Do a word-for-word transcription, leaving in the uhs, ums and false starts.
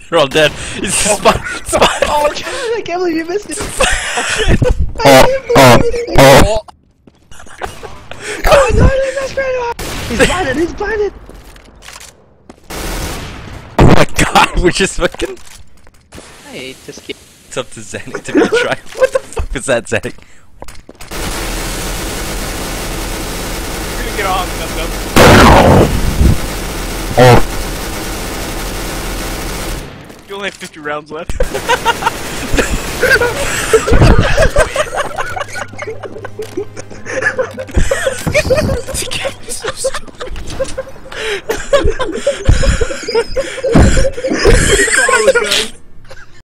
They're all dead. It's spot, spot. Oh god, I can't believe you missed it. Oh, oh, oh. Oh no, leave my friend. He's blinded, he's blinded. Oh my god, we're just fucking. I hate this game. It's up to xanek to be a try. What the fuck was that, xanek? We're gonna get off, that's up. Oh. You only have fifty rounds left.